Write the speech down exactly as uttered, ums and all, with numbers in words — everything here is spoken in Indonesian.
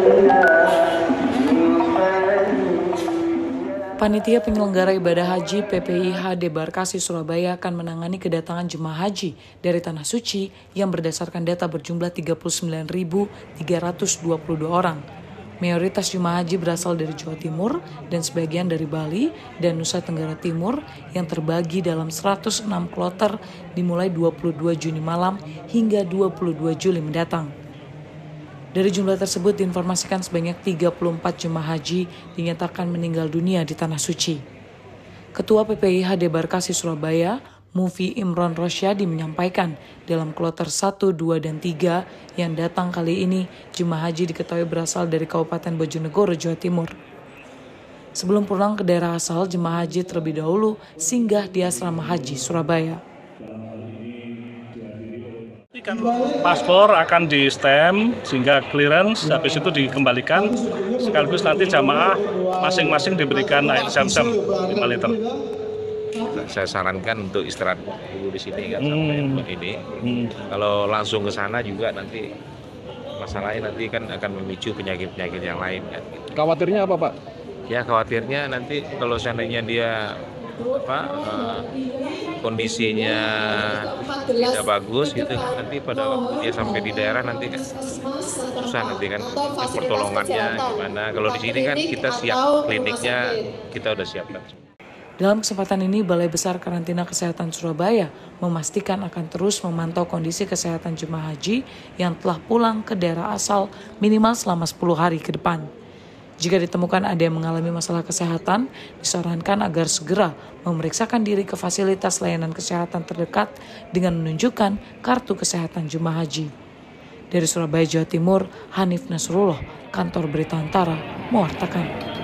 Panitia penyelenggara ibadah haji P P I H Debarkasi Surabaya akan menangani kedatangan jemaah haji dari Tanah Suci yang berdasarkan data berjumlah tiga puluh sembilan ribu tiga ratus dua puluh dua orang. Mayoritas jemaah haji berasal dari Jawa Timur dan sebagian dari Bali dan Nusa Tenggara Timur yang terbagi dalam seratus enam kloter dimulai dua puluh dua Juni malam hingga dua puluh dua Juli mendatang. Dari jumlah tersebut diinformasikan sebanyak tiga puluh empat jemaah haji dinyatakan meninggal dunia di Tanah Suci. Ketua P P I H Debarkasi Surabaya, Mufi Imron Rosyadi menyampaikan dalam kloter satu, dua, dan tiga yang datang kali ini, jemaah haji diketahui berasal dari Kabupaten Bojonegoro, Jawa Timur. Sebelum pulang ke daerah asal, jemaah haji terlebih dahulu singgah di Asrama Haji Surabaya. Paspor akan di stamp sehingga clearance, habis itu dikembalikan, sekaligus nanti jamaah masing-masing diberikan air zam-zam lima liter. Saya sarankan untuk istirahat dulu di sini kan hmm. sampai ini. Hmm. Kalau langsung ke sana juga nanti masalahnya nanti kan akan memicu penyakit-penyakit yang lain kan. Khawatirnya apa, Pak? Ya khawatirnya nanti kalau seandainya dia apa uh, kondisinya tidak bagus gitu, nanti pada waktu dia sampai di daerah nanti kan susah nanti kan pertolongannya gimana. Kalau di sini kan kita siap, kliniknya kita udah siapkan. Dalam kesempatan ini, Balai Besar Karantina Kesehatan Surabaya memastikan akan terus memantau kondisi kesehatan jemaah haji yang telah pulang ke daerah asal minimal selama sepuluh hari ke depan. Jika ditemukan ada yang mengalami masalah kesehatan, disarankan agar segera memeriksakan diri ke fasilitas layanan kesehatan terdekat dengan menunjukkan kartu kesehatan jemaah haji. Dari Surabaya, Jawa Timur, Hanif Nasrullah, Kantor Berita Antara, mewartakan.